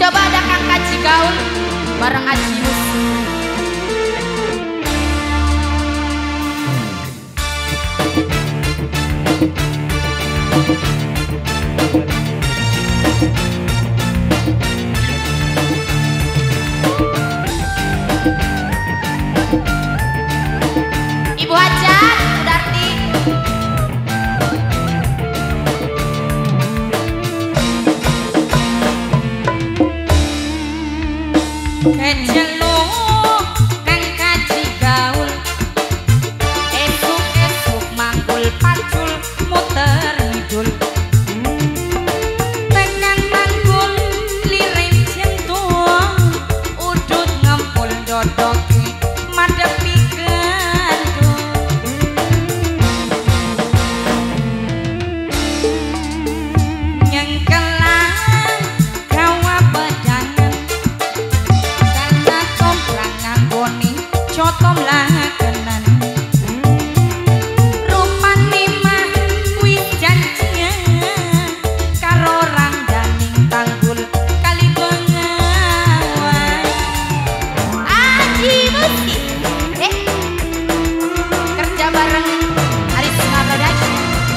Coba ada Kang Kaji Gaul bareng Aji Musi. Ibu Hajat, Darti. Keceluk Kang Kaji Gaul, esuk-esuk manggul pacul muter hidul. Tekan manggul liring jentul, udut ngempul dodoki madepi gandul. Nyengkelan gawa bedangan, karena komprang nganggoni cotom lakenan. Rupane mah kuwi janjian karo rangganing tanggul kali bengawan. Aji Musi, kerja bareng Arisma Production.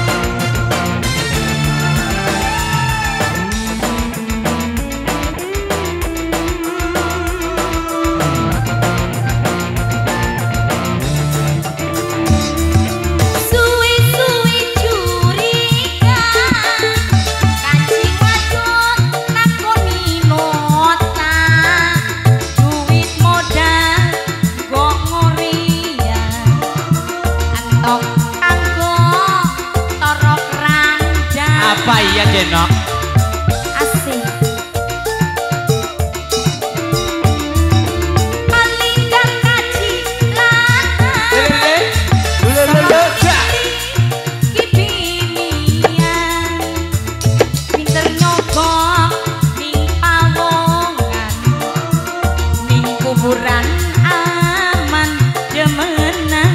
Suwi-suwi curiga, Kaji wadon nakoni nota, duit modal go ngorian, antok kanggo torok ranjang. Apa iya Denok? Asik. Malingkan kaji lanang, kibinian, pinter nyogok ning pawongan, ning kuburan aman demenan.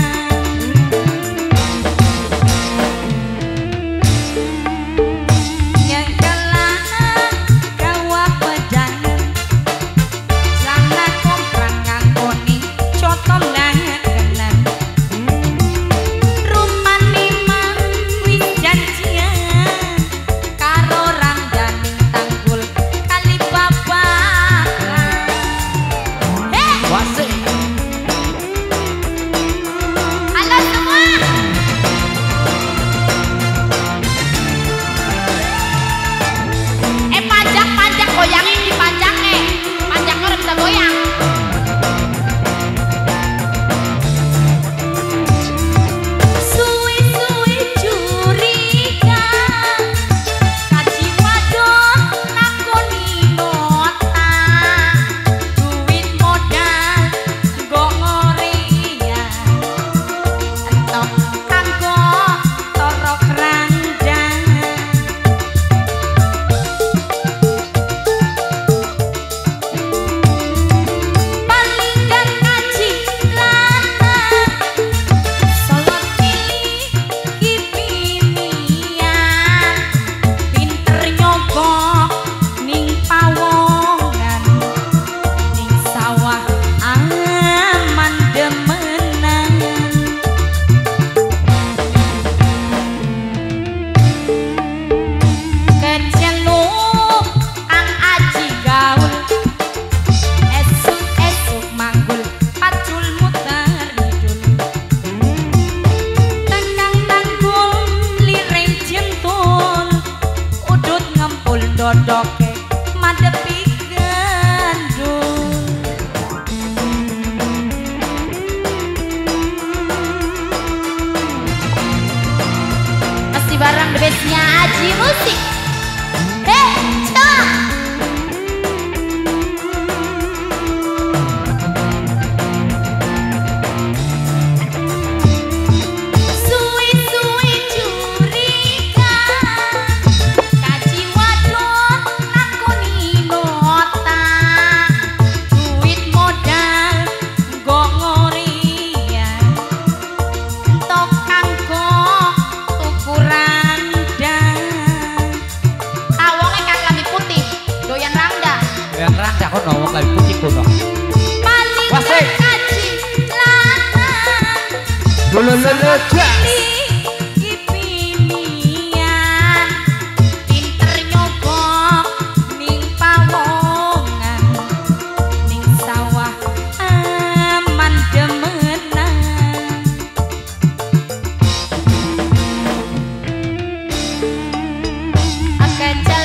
Nyengkelan gawa bedangan, celana komprang nganggoni cotom lakenan. Rupane mah wis janjian karo rangganing tanggul kali babakan. Wasik. Halo semua. Pajak goyangin di pajak pajaknya udah bisa goyang. Suwi-suwi curiga, Kaji wadon nakoni nota, duit modal go ngorian, entok kanggo torok ranjang. Palinggan kaji lanang, solot cilik kibinian, pinter nyogok ning pawongan, ning sawah aman demenan. Keceluk Kang Aji Gaul, esuk-esuk manggul pacul muter hidul. Tekan tanggul liring jentul, udut ngempul dodoke madepi gandul. Masih bareng the bestnya Aji Musi. Coba. Suwi-suwi curiga, Kaji wadon nakoni nota, duit modal go ngorian, entok kanggo tuku randang. Kipinian pinter nyogok ning pawongan ning sawah aman demenan akeh